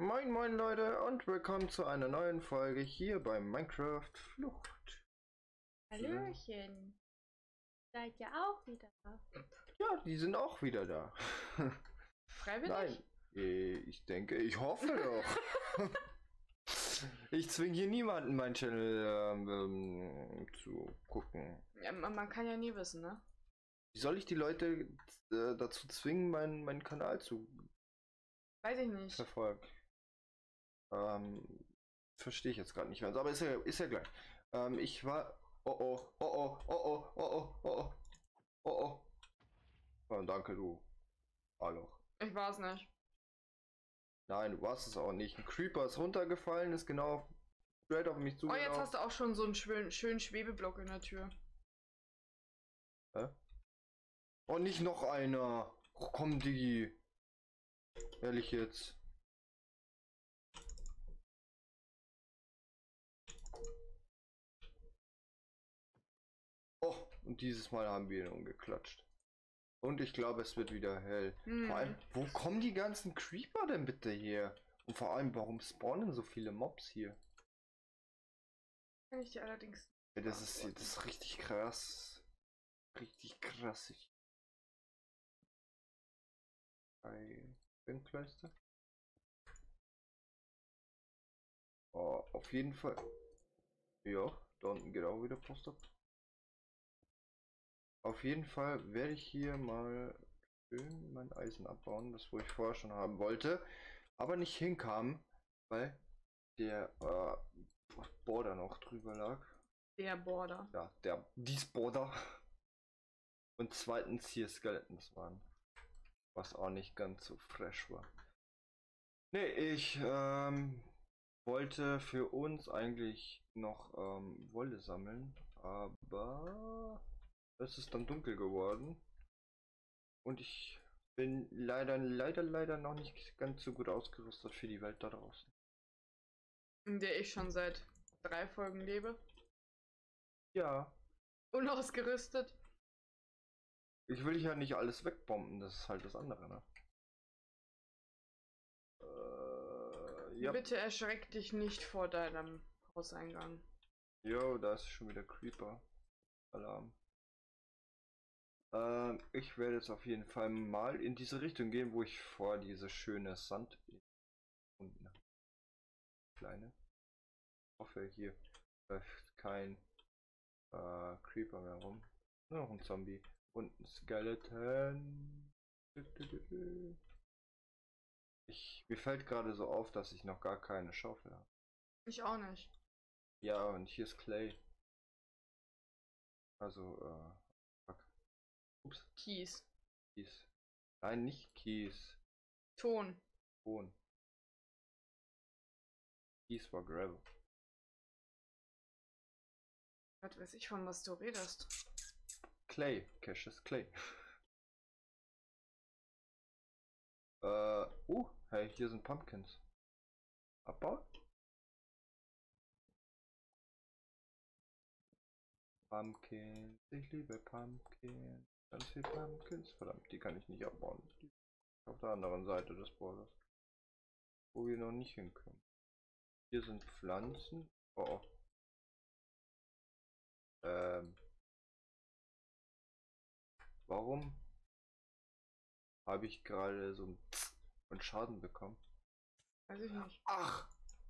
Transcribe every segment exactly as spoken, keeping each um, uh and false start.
Moin moin Leute und willkommen zu einer neuen Folge hier bei Minecraft Flucht. Hallöchen. Seid ihr auch wieder da? Ja, die sind auch wieder da. Freiwillig? Nein, äh, ich denke, ich hoffe doch. Ich zwinge hier niemanden, meinen Channel ähm, ähm, zu gucken. Ja, man, man kann ja nie wissen, ne? Wie soll ich die Leute äh, dazu zwingen, meinen, meinen Kanal zu Weiß ich nicht. verfolgen? Ähm, verstehe ich jetzt gerade nicht ganz, aber ist ja, ist ja gleich. Ähm, ich war. Oh oh, oh oh, oh oh, oh oh, oh oh, oh oh. Oh, danke, du. Hallo. Ich weiß nicht. Nein, du warst es auch nicht. Ein Creeper ist runtergefallen, ist genau straight auf mich Oh, zugelaufen. jetzt hast du auch schon so einen schönen, schönen Schwebeblock in der Tür. Hä? Oh, nicht noch einer. Oh, komm, Digi. Ehrlich jetzt. Oh, und dieses Mal haben wir ihn umgeklatscht. Und ich glaube, es wird wieder hell. Hm. Vor allem, wo kommen die ganzen Creeper denn bitte her? Und vor allem, warum spawnen so viele Mobs hier? Kann ich dir allerdings. Ja, das ist, das ist richtig krass. Richtig krassig. Bei Bindkleister. Oh, auf jeden Fall. Ja, da unten geht auch wieder Post ab. Auf jeden Fall werde ich hier mal schön mein Eisen abbauen, das wo ich vorher schon haben wollte, aber nicht hinkam, weil der äh, Border noch drüber lag. Der Border. Ja, der dies Border. Und zweitens hier Skeletons waren. Was auch nicht ganz so fresh war. Nee, ich ähm, wollte für uns eigentlich noch ähm, Wolle sammeln, aber es ist dann dunkel geworden. Und ich bin leider, leider, leider noch nicht ganz so gut ausgerüstet für die Welt da draußen. In der ich schon seit drei Folgen lebe. Ja. Unausgerüstet. Ich will ja nicht alles wegbomben, das ist halt das andere, ne? Äh, ja. Bitte erschreck dich nicht vor deinem Hauseingang. Jo, da ist schon wieder Creeper. Alarm. Ähm, ich werde jetzt auf jeden Fall mal in diese Richtung gehen, wo ich vor diese schöne Sand unten. Kleine. Ich hoffe, hier läuft kein äh, Creeper mehr rum. Nur noch ein Zombie. Und ein Skeleton. Ich, mir fällt gerade so auf, dass ich noch gar keine Schaufel habe. Ich auch nicht. Ja, und hier ist Clay. Also, äh, fuck. Ups. Kies. Kies. Nein, nicht Kies. Ton. Ton. Kies war Gravel. Was weiß ich, von was du redest. Clay. Caches Clay. äh, uh, hey, hier sind Pumpkins. Abbauen? Pumpkins, ich liebe Pumpkins. Ganz viel Pumpkins. Verdammt, die kann ich nicht abbauen. Die auf der anderen Seite des Borders. Wo wir noch nicht hinkommen. Hier sind Pflanzen. Oh, oh. Ähm. Warum habe ich gerade so einen Schaden bekommen? Weiß ich nicht. Ach!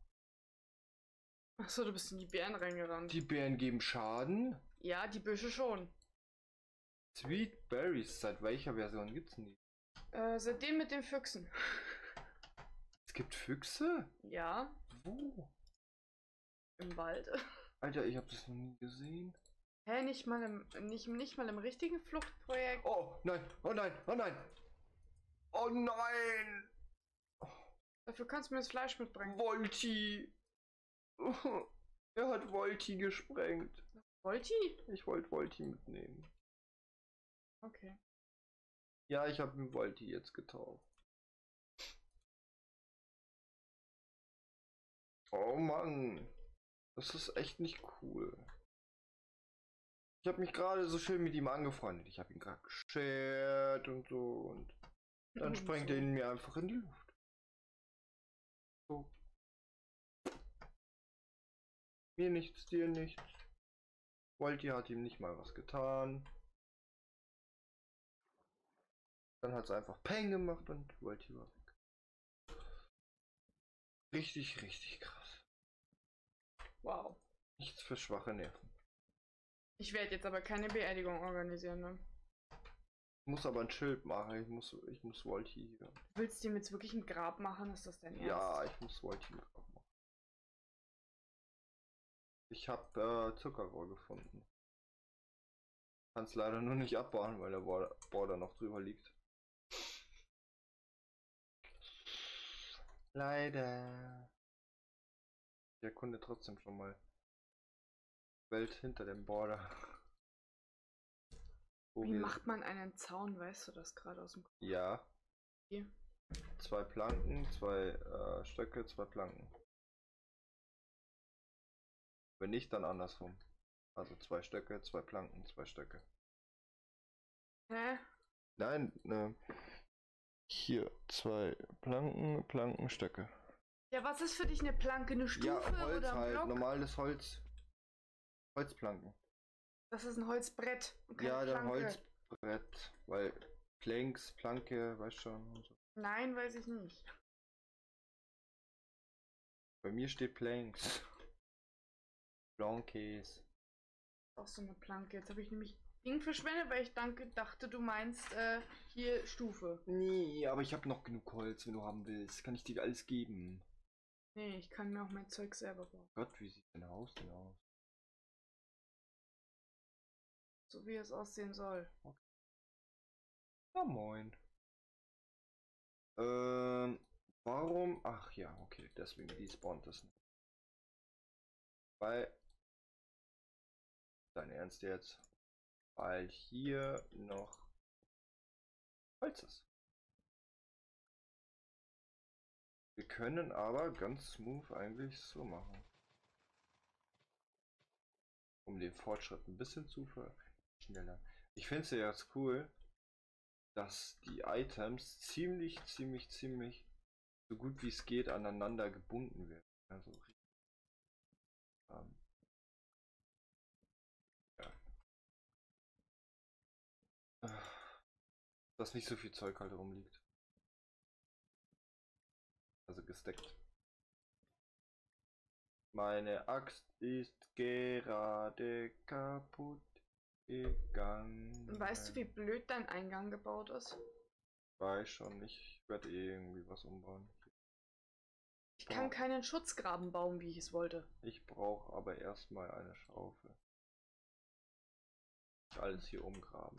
Achso, du bist in die Bären reingerannt. Die Beeren geben Schaden? Ja, die Büsche schon. Sweet Berries, seit welcher Version gibt's denn die? Äh, seitdem mit den Füchsen. Es gibt Füchse? Ja. Wo? Im Wald. Alter, ich habe das noch nie gesehen. Hä, nicht mal im, nicht, nicht mal im richtigen Fluchtprojekt? Oh nein, oh nein, oh nein! Oh nein! Dafür kannst du mir das Fleisch mitbringen. Volti! Er hat Volti gesprengt. Volti? Ich wollte Volti mitnehmen. Okay. Ja, ich habe mir Volti jetzt getauft. Oh Mann. Das ist echt nicht cool. Ich habe mich gerade so schön mit ihm angefreundet. Ich habe ihn gerade geshared und so. Und dann Und sprengt so. er ihn mir einfach in die Luft. So. Mir nichts, dir nichts. Volti hat ihm nicht mal was getan. Dann hat es einfach Peng gemacht und Volti war weg. Richtig, richtig krass. Wow. Nichts für schwache Nerven. Ich werde jetzt aber keine Beerdigung organisieren, ne? Ich muss aber ein Schild machen. Ich muss, ich muss Volti hier. Du willst ihm jetzt wirklich ein Grab machen? Ist das dein Ernst? Ja, ich muss Volti ein Grab machen. Ich habe äh, Zuckerrohr gefunden. Kann es leider nur nicht abbauen, weil der Border noch drüber liegt. Leider. Ich erkunde trotzdem schon mal Welt hinter dem Border. Wo Wie wir... macht man einen Zaun? Weißt du das gerade aus dem Kopf? Ja. Hier. Zwei Planken, zwei äh, Stöcke, zwei Planken. Wenn nicht, dann andersrum. Also zwei Stöcke, zwei Planken, zwei Stöcke. Hä? Nein, ne. Hier zwei Planken, Planken, Stöcke. Ja, was ist für dich eine Planke? Eine Stufe Ja, Holz oder ein halt, Block? normales Holz. Holzplanken. Das ist ein Holzbrett und keine Ja, dann Planke. Holzbrett, weil Planks, Planke, weißt schon. Und so. Nein, weiß ich nicht. Bei mir steht Planks. Planques. Auch so eine Planke. Jetzt habe ich nämlich Ding verschwendet, weil ich danke, dachte, du meinst äh, hier Stufe. Nee, aber ich habe noch genug Holz, wenn du haben willst. Kann ich dir alles geben. Nee, ich kann mir auch mein Zeug selber bauen. Gott, wie sieht dein Haus denn aus? So wie es aussehen soll. Okay. Ja, moin. Ähm, warum? Ach ja, okay, deswegen despawnt das nicht. Weil, dein Ernst jetzt? Weil hier noch Holz ist. Wir können aber ganz smooth eigentlich so machen. Um den Fortschritt ein bisschen zu schneller. Ich finde es ja jetzt cool, dass die Items ziemlich, ziemlich, ziemlich so gut wie es geht aneinander gebunden werden. Also ähm, ja. Dass nicht so viel Zeug halt rumliegt. Also gesteckt. Meine Axt ist gerade kaputt gegangen. Weißt du, wie blöd dein Eingang gebaut ist? Weiß schon nicht. Ich werde eh irgendwie was umbauen. Ich kann keinen Schutzgraben bauen, wie ich es wollte. Ich brauche aber erstmal eine Schaufel. Alles hier umgraben.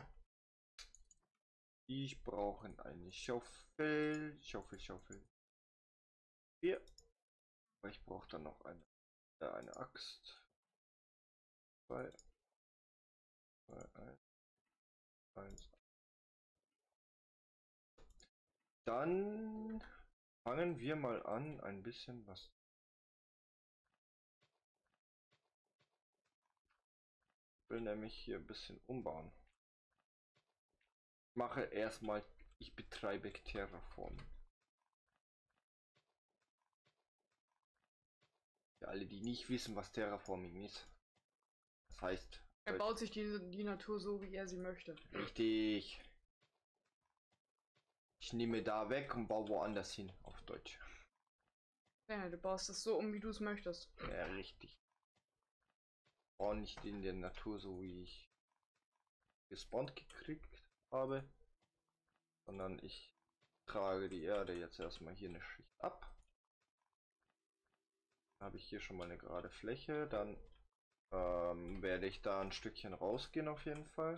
Ich brauche eine Schaufel. Schaufel, Schaufel. Hier. Aber ich brauche dann noch eine, äh, eine Axt. Zwei. Zwei, eins. Eins. Dann fangen wir mal an, ein bisschen was. Ich will nämlich hier ein bisschen umbauen. Ich mache erstmal, ich betreibe Terraform. Für alle, die nicht wissen, was Terraforming ist. Das heißt. Er baut sich die, die Natur so, wie er sie möchte. Richtig. Ich nehme da weg und baue woanders hin, auf Deutsch. Ja, du baust es so um, wie du es möchtest. Ja, richtig. Auch nicht in der Natur, so wie ich gespawnt gekriegt habe, sondern ich trage die Erde jetzt erstmal hier eine Schicht ab. Habe ich hier schon mal eine gerade Fläche, dann ähm, werde ich da ein Stückchen rausgehen auf jeden Fall.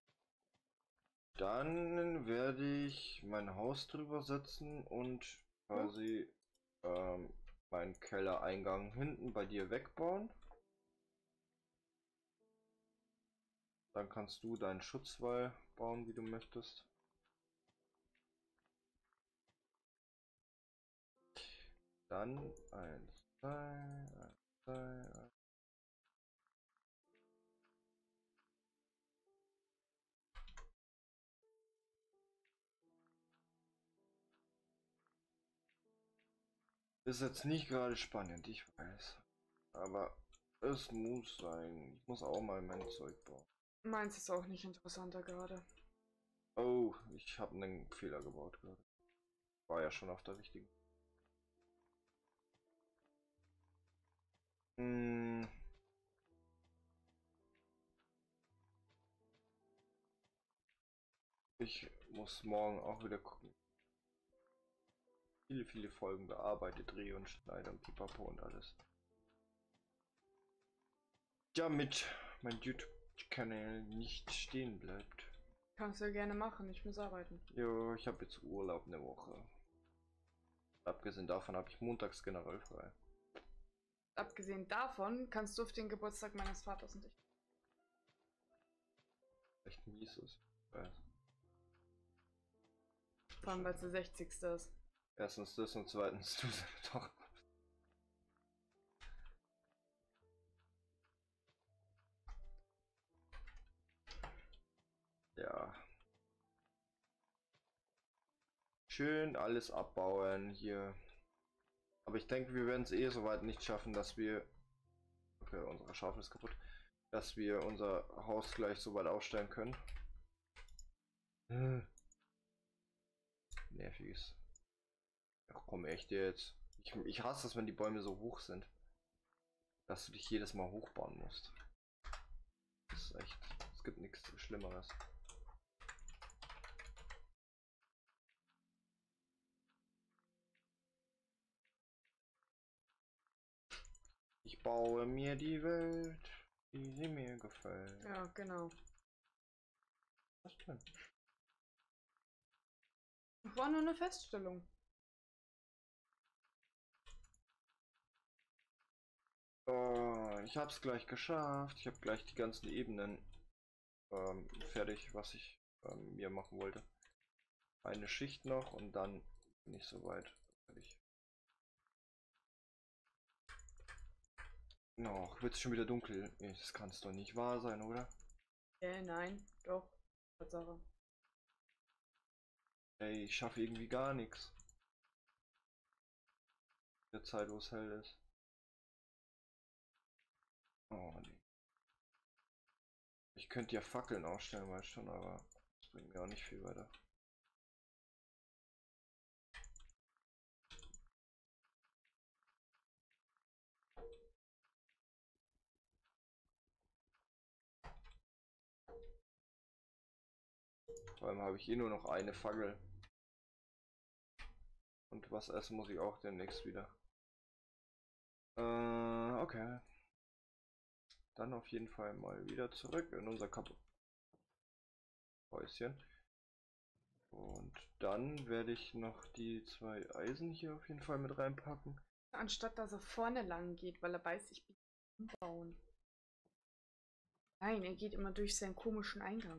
Dann werde ich mein Haus drüber setzen und quasi ähm, meinen Kellereingang hinten bei dir wegbauen. Dann kannst du deinen Schutzwall bauen, wie du möchtest. Dann eins, zwei, eins, zwei, eins. Ist jetzt nicht gerade spannend, ich weiß. Aber es muss sein. Ich muss auch mal mein Zeug bauen. Meins ist auch nicht interessanter gerade. Oh, ich habe einen Fehler gebaut gerade. War ja schon auf der richtigen. Hm. Ich muss morgen auch wieder gucken. Viele, viele Folgen bearbeitet, drehe und schneide und pipapo und alles. Damit mein YouTube-Kanal nicht stehen bleibt. Kannst du ja gerne machen, ich muss arbeiten. Jo, ich habe jetzt Urlaub eine Woche. Abgesehen davon habe ich montags generell frei. Abgesehen davon kannst du auf den Geburtstag meines Vaters und ich. Echt mies ist. Weiß. Vor allem, weil es der sechzigste ist. Erstens das und zweitens du doch. Ja. Schön alles abbauen hier. Aber ich denke, wir werden es eh soweit nicht schaffen, dass wir... Okay, unsere Schaufel ist kaputt. Dass wir unser Haus gleich so weit aufstellen können. Hm. Nerviges. Ach komm, echt jetzt. Ich, ich hasse es, wenn die Bäume so hoch sind. Dass du dich jedes Mal hochbauen musst. Das ist echt... Es gibt nichts Schlimmeres. Ich baue mir die Welt, wie sie mir gefällt. Ja, genau. Was denn? War nur eine Feststellung. Oh, ich hab's gleich geschafft. Ich habe gleich die ganzen Ebenen ähm, fertig, was ich ähm, mir machen wollte. Eine Schicht noch und dann bin ich soweit fertig. Noch wird es schon wieder dunkel. Das kann es doch nicht wahr sein, oder? Äh, nein, doch. Tatsache. Ey, ich schaffe irgendwie gar nichts. Der Zeit, wo es hell ist. Oh nee. Ich könnte ja Fackeln ausstellen, weißt schon, aber das bringt mir auch nicht viel weiter. Vor allem habe ich eh nur noch eine Fackel. Und was essen muss ich auch demnächst wieder. Äh, okay. Dann auf jeden Fall mal wieder zurück in unser Häuschen. Und dann werde ich noch die zwei Eisen hier auf jeden Fall mit reinpacken. Anstatt dass er vorne lang geht, weil er weiß, ich bin umbauen. Nein, er geht immer durch seinen komischen Eingang.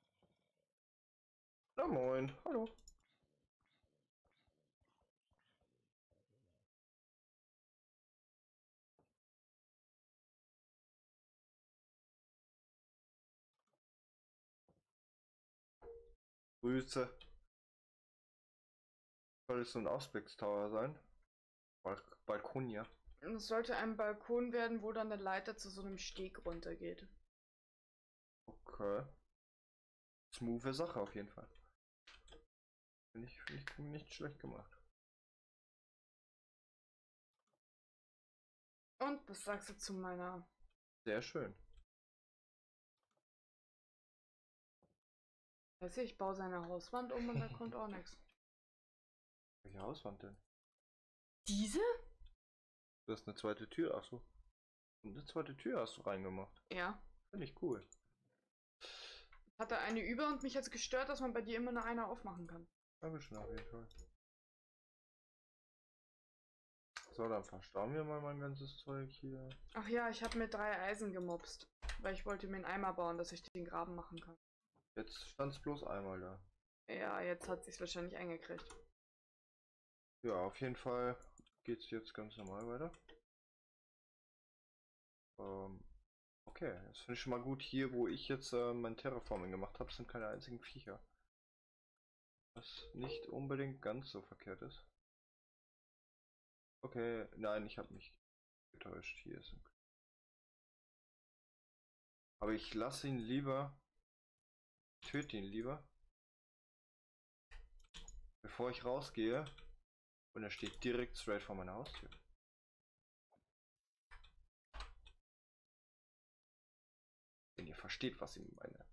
Na moin, hallo. Grüße. Soll es so ein Ausblickstower sein? Balk Balkon, ja. Es sollte ein Balkon werden, wo dann eine Leiter zu so einem Steg runtergeht. Okay. Smoothe Sache auf jeden Fall. Finde ich, find ich nicht schlecht gemacht. Und was sagst du zu meiner... Sehr schön. Weißt du, ich baue seine Hauswand um und da kommt auch nichts. Welche Hauswand denn? Diese? Du hast eine zweite Tür, achso. Und eine zweite Tür hast du reingemacht. Ja. Finde ich cool. Hatte eine über und mich hat es gestört, dass man bei dir immer nur eine aufmachen kann. Dankeschön auf jeden Fall. So, dann verstauen wir mal mein ganzes Zeug hier. Ach ja, ich habe mir drei Eisen gemobst, weil ich wollte mir einen Eimer bauen, dass ich den Graben machen kann. Jetzt stand es bloß einmal da. Ja, jetzt hat sich's wahrscheinlich eingekriegt. Ja, auf jeden Fall geht es jetzt ganz normal weiter. Ähm, okay, das finde ich schon mal gut. Hier, wo ich jetzt äh, mein Terraforming gemacht habe, sind keine einzigen Viecher. Was nicht unbedingt ganz so verkehrt ist. Okay, nein, ich habe mich getäuscht. Hier ist ein... Aber ich lasse ihn lieber. Töte ihn lieber. Bevor ich rausgehe. Und er steht direkt straight vor meiner Haustür. Wenn ihr versteht, was ich meine.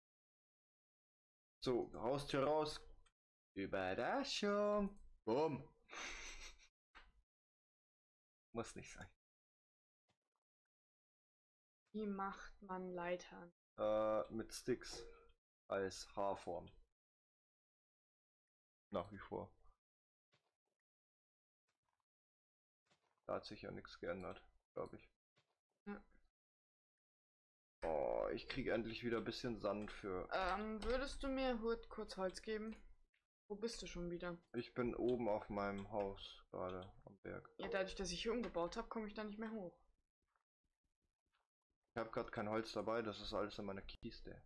So, Haustür raus. Überraschung. Bumm. Muss nicht sein. Wie macht man Leitern? Äh, mit Sticks. Als H-Form. Nach wie vor. Da hat sich ja nichts geändert, glaube ich. Ja. Oh, ich kriege endlich wieder ein bisschen Sand für... Ähm, würdest du mir Hut kurz Holz geben? Wo bist du schon wieder? Ich bin oben auf meinem Haus, gerade am Berg. Ja, dadurch, dass ich hier umgebaut habe, komme ich da nicht mehr hoch. Ich habe gerade kein Holz dabei, das ist alles in meiner Kiste.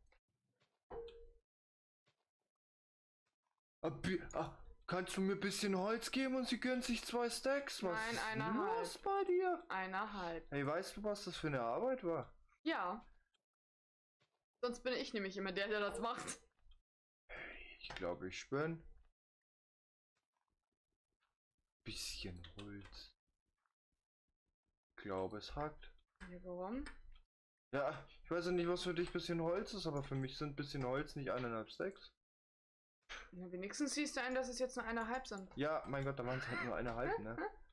Ah, ah, kannst du mir ein bisschen Holz geben und sie gönnen sich zwei Stacks? Was Nein, ist eineinhalb. los bei dir? Eineinhalb. Hey, weißt du, was das für eine Arbeit war? Ja. Sonst bin ich nämlich immer der, der das macht. Ich glaube, ich spinne. Bisschen Holz. Ich glaube, es hackt. Ja, warum? Ja, ich weiß ja nicht, was für dich bisschen Holz ist, aber für mich sind bisschen Holz nicht eineinhalb Stacks. Na, wenigstens siehst du ein, dass es jetzt nur eineinhalb sind. Ja, mein Gott, da waren es halt nur eineinhalb, ne?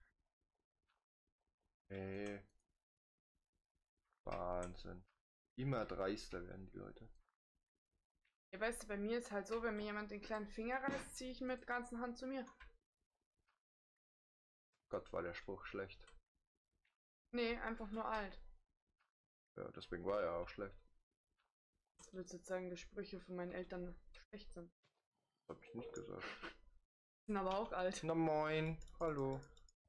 Ey. Wahnsinn. Immer dreister werden die Leute. Ja, weißt du, bei mir ist halt so, wenn mir jemand den kleinen Finger reißt, ziehe ich ihn mit ganzer Hand zu mir. Gott, war der Spruch schlecht. Nee, einfach nur alt. Ja, deswegen war er auch schlecht. Das würde sozusagen die Sprüche von meinen Eltern schlecht sind. Das hab ich nicht gesagt. Sind aber auch alt. Na moin, hallo.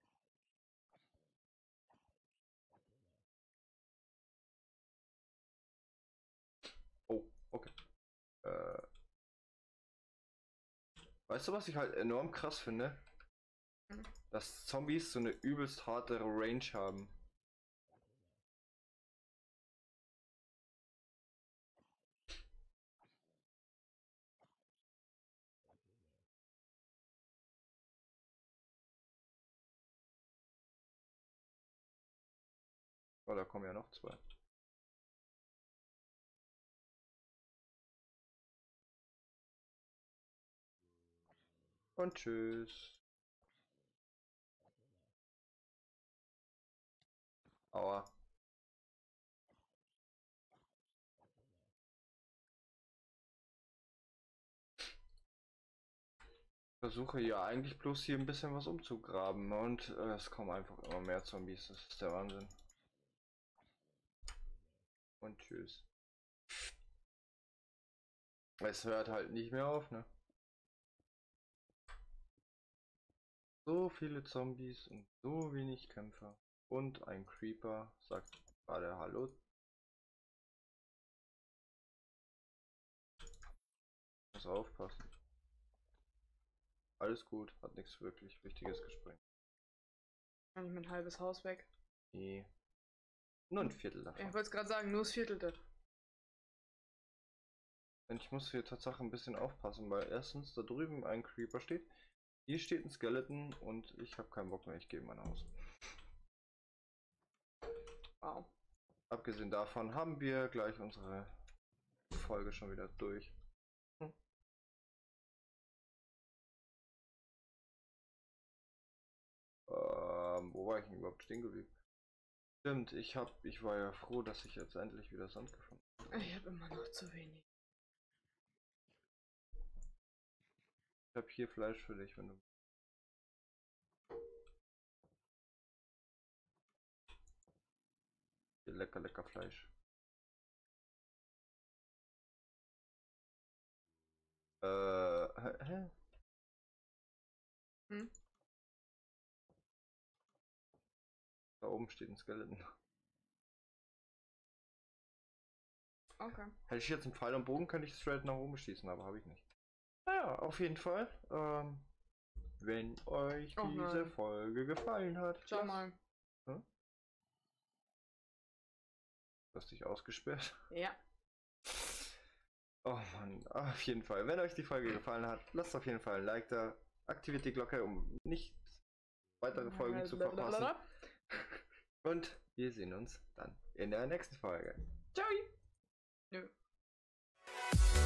Oh, okay. Äh. Weißt du, was ich halt enorm krass finde? Hm. Dass Zombies so eine übelst harte Range haben. Oh, da kommen ja noch zwei. Und tschüss. Aua. Ich versuche ja eigentlich bloß hier ein bisschen was umzugraben und äh, es kommen einfach immer mehr Zombies. Das ist der Wahnsinn. Und tschüss. Es hört halt nicht mehr auf, ne? So viele Zombies und so wenig Kämpfer. Und ein Creeper sagt gerade Hallo. Muss aufpassen. Alles gut, hat nichts wirklich Wichtiges gesprengt. Kann ich mein halbes Haus weg? Nee. Nur ein Viertel davon. Ich wollte es gerade sagen, nur das Viertelte. Und ich muss hier tatsächlich ein bisschen aufpassen, weil erstens da drüben ein Creeper steht. Hier steht ein Skeleton und ich habe keinen Bock mehr, ich gehe in mein Haus. Wow. Abgesehen davon haben wir gleich unsere Folge schon wieder durch. Hm. Ähm, wo war ich denn überhaupt stehen geblieben? Stimmt, ich hab, ich war ja froh, dass ich jetzt endlich wieder Sand gefunden habe. Ich habe immer noch zu wenig. Ich habe hier Fleisch für dich, wenn du... Hier lecker, lecker Fleisch. Äh, hä? Hm? Da oben steht ein Skeleton. Okay. Hätte ich jetzt einen Pfeil und Bogen, könnte ich straight nach oben schießen, aber habe ich nicht. Naja, auf jeden Fall. Ähm, wenn euch Oh diese nein. Folge gefallen hat. Schau Lasst- mal. Hm? Du hast dich ausgesperrt. Ja. Oh Mann, auf jeden Fall. Wenn euch die Folge gefallen hat, lasst auf jeden Fall ein Like da. Aktiviert die Glocke, um nicht weitere Folgen zu verpassen. Und wir sehen uns dann in der nächsten Folge. Ciao. Nö.